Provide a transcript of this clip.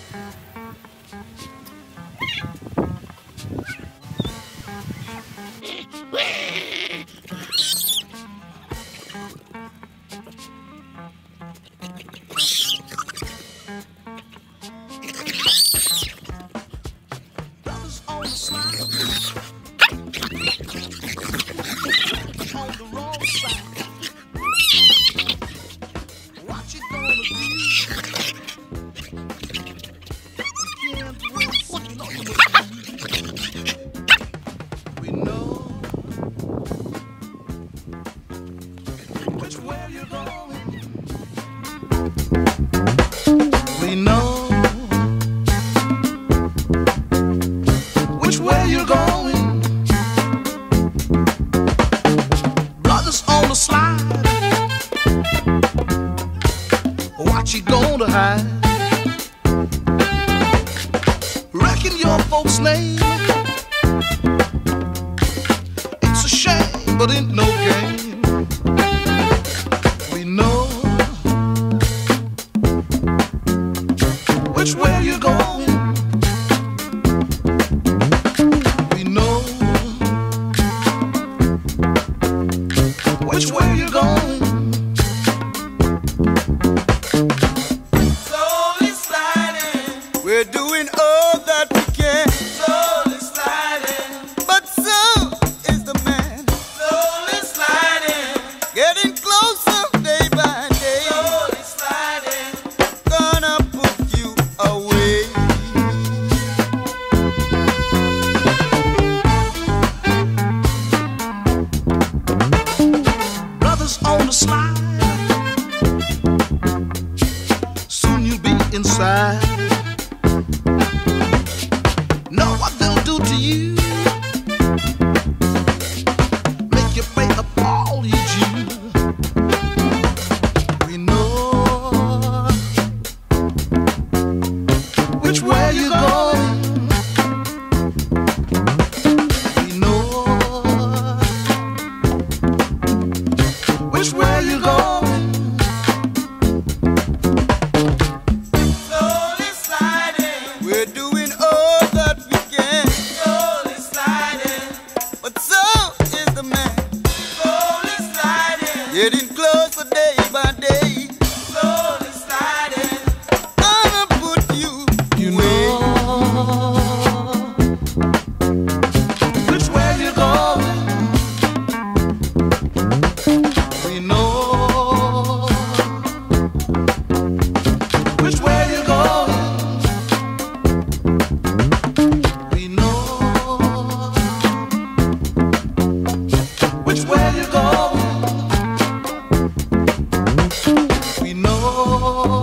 We know which way you're going. Brothers on the slide, what you gonna hide? Reckon your folks' name. It's a shame, but ain't no game. We know which way you're going. We know which way you're going. Slowly sliding, we're doing all that we can. Slowly sliding, but so is the man. Slowly sliding, getting closer day by day. Slowly sliding, gonna put you away. Brothers on the slide, soon you'll be inside. Know what they'll do to you, make you pay up all you due. We know which way you're going. We know which way you're going. Slowly sliding, we're doing all that we can. Slowly sliding, but so is the man. Slowly sliding, getting closer day by day. Slowly sliding, gonna put you You away. know which way you're going. We know which way you're going. We know which way you're going. We know